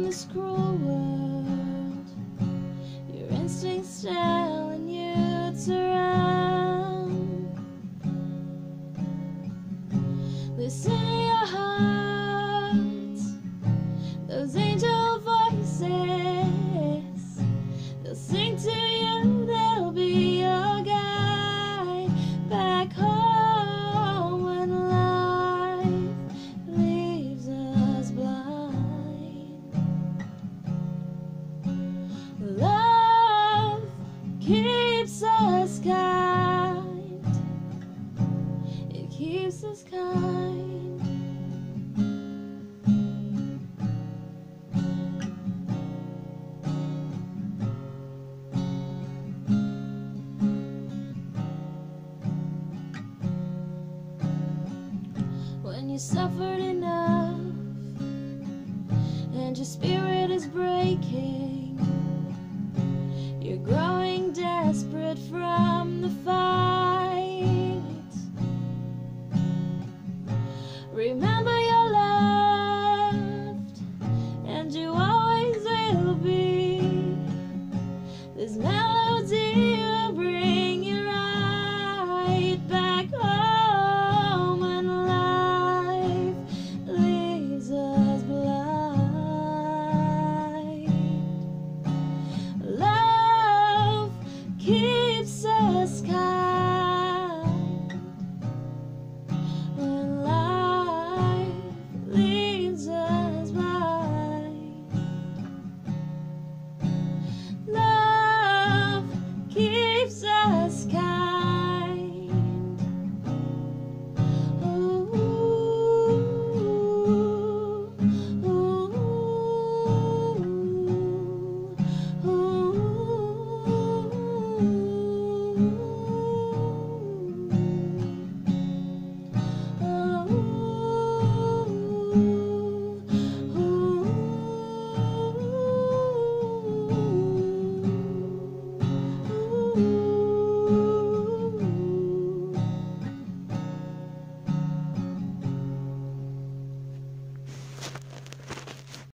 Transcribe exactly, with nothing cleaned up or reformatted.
this cruel world, your instincts telling you to run. Listen to your heart, those angel voices, they'll sing to you, they'll be your guide back home when life leaves us blind. Love keeps us kind, it keeps us kind. When you suffered enough and your spirit is breaking, you're growing desperate from the fight. Remember you're loved and you always will be. This melody will bring you right back home when life leaves us blind. Love keeps us kind when life leaves us blind. Love keeps us kind.